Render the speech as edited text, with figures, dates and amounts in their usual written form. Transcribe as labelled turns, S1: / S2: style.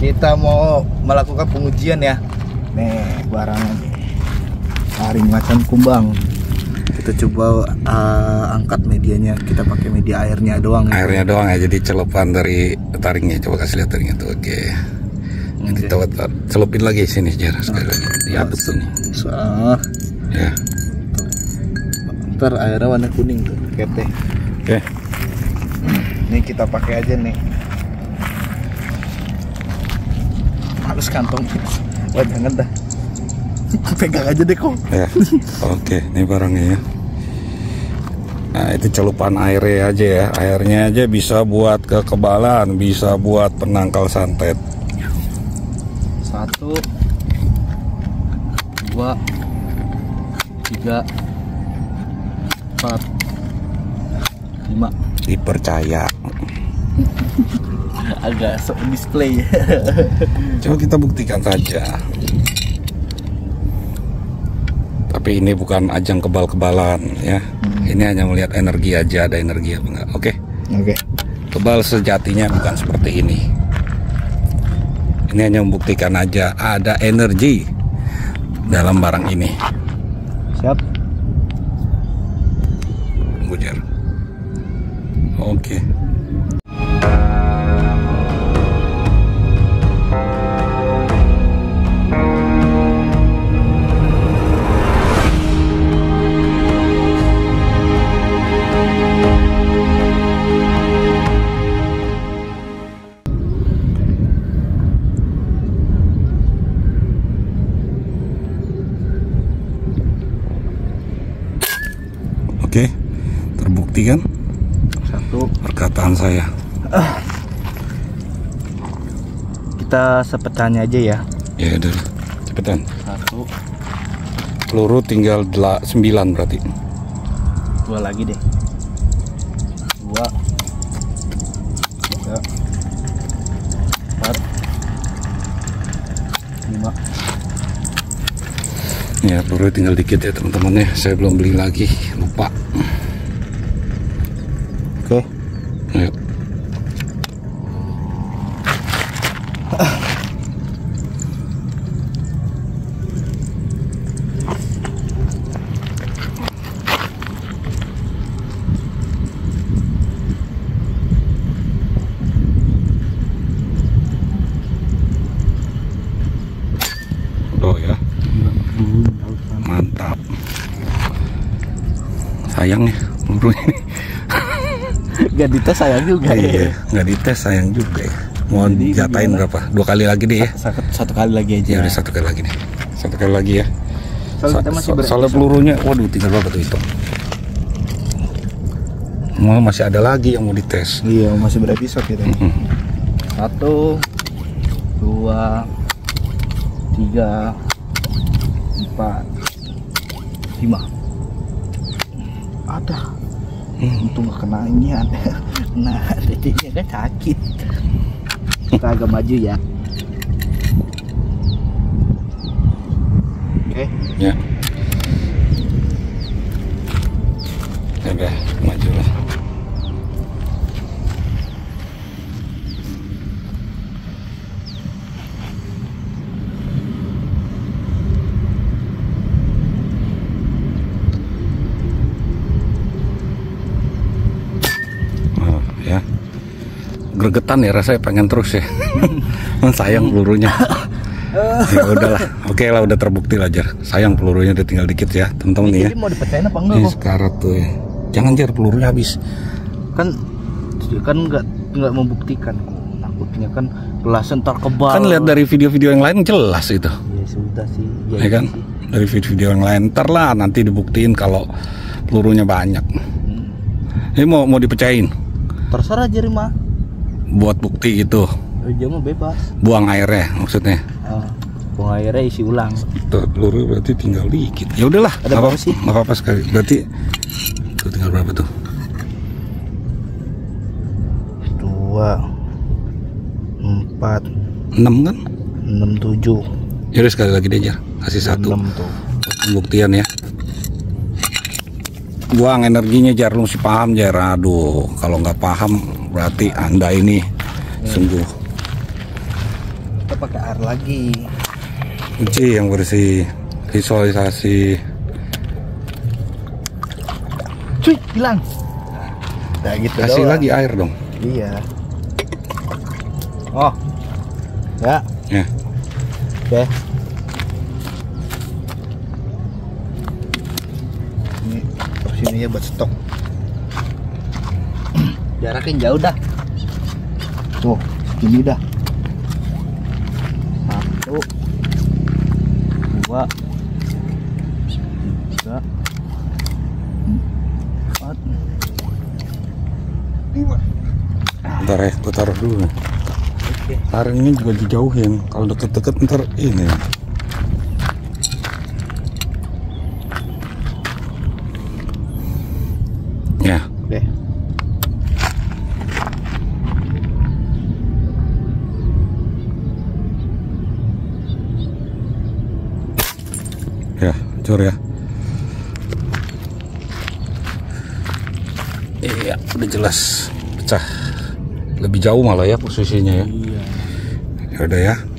S1: Kita mau melakukan pengujian ya. Nih barangnya nih, taring macan kumbang. Kita coba angkat medianya. Kita pakai media airnya doang.
S2: Airnya doang ya, jadi celupan dari taringnya. Coba kasih lihat taringnya tuh. Oke. Nanti celupin lagi sini Jar sekali lagi. Diaduk tuh nih. Ya.
S1: Ntar airnya warna kuning tuh, kayak teh.
S2: Oke.
S1: Ini kita pakai aja nih. Harus kantong. Wah jangan dah. Pegang aja deh kok.
S2: Ya. Oke, ini barangnya ya. Nah itu celupan airnya aja ya. Airnya aja bisa buat kekebalan, bisa buat penangkal santet.
S1: 1, 2, 3, 4, 5.
S2: Dipercaya.
S1: Agak sok display.
S2: Coba kita buktikan saja. Tapi ini bukan ajang kebal-kebalan ya. Ini hanya melihat energi aja, ada energi apa enggak. Oke. Kebal sejatinya bukan seperti ini. Ini hanya membuktikan aja ada energi dalam barang ini.
S1: Siap.
S2: Bujar. Oke. Oke, terbukti kan?
S1: 1.
S2: Perkataan saya.
S1: Kita sepecahnya aja ya.
S2: Ya udah, cepetan.
S1: 1.
S2: Peluru tinggal 9 berarti.
S1: 2 lagi deh. 2, 3, 4, 5.
S2: Ya peluru tinggal dikit ya teman-teman ya. Saya belum beli lagi, lupa.
S1: Oke.
S2: Ya. Oh ya. Mantap. Sayang ya pelurunya ini.
S1: Gak dites sayang juga ya.
S2: Iya, nggak dites sayang juga ya. Mau dijatain berapa? 2 kali lagi deh ya.
S1: Satu kali lagi aja.
S2: Ya udah 1 kali lagi nih. 1 kali lagi ya.
S1: Soalnya
S2: pelurunya, waduh tinggal berapa tuh hitung. Mau masih ada lagi yang mau dites.
S1: Iya masih berepisode gitu. 1, 2, 3, 4, 5. Ada. Untung gak kena ini ada. Nah, jadinya kan sakit. Kita agak maju ya. Oke.
S2: Ya. Ya udah, maju lah. Ya, gregetan ya rasanya, pengen terus ya. Sayang pelurunya. Ya udahlah, oke lah, udah terbukti lah Jar. Sayang pelurunya, udah tinggal dikit ya teman-teman nih ya.
S1: Jadi mau dipecahin apa enggak
S2: Ini
S1: kok?
S2: sekarat tuh ya. Jangan Jar, pelurunya habis.
S1: Kan nggak membuktikan kok. Takutnya kan belasan ntar kebal.
S2: Kan lihat dari video-video yang lain jelas itu.
S1: Ya sudah sih.
S2: Ya kan? Dari video-video yang lain ntar lah nanti dibuktiin kalau pelurunya banyak. Ini mau dipecahin.
S1: Terserah aja mah.
S2: Buat bukti itu.
S1: Dia mau bebas.
S2: Buang airnya maksudnya.
S1: Buang airnya isi ulang.
S2: Tuh, peluru berarti tinggal dikit. Ya udahlah.
S1: Ada berapa sih?
S2: Nggak apa-apa sekali. Berarti tuh tinggal berapa tuh?
S1: 2, 4,
S2: 6 kan?
S1: 6, 7.
S2: Yaudah sekali lagi deh Jar. Kasih 1.
S1: 6 tuh.
S2: Pembuktian ya. Buang energinya Jar, lu mesti paham Jar. Aduh, kalau nggak paham berarti Anda ini sungguh
S1: kita pakai air lagi.
S2: Uji yang bersih, visualisasi.
S1: Cuy, hilang. Nah, gitu
S2: Kasih
S1: doang.
S2: lagi air dong.
S1: Iya. Oh. Ya.
S2: Ya.
S1: Oke. Ini porsinya buat stok. Jarakin jauh dah. Tuh, segini dah. 1, 2, 3, 4, 5.
S2: Bentar ya, gue taruh dulu.
S1: Oke.
S2: Taringnya juga dijauhin. Kalau deket-deket ntar ini. Ya.
S1: Oke.
S2: Ya, hancur ya. Iya, udah jelas pecah. Lebih jauh malah ya posisinya ya.
S1: Iya.
S2: Ya udah ya.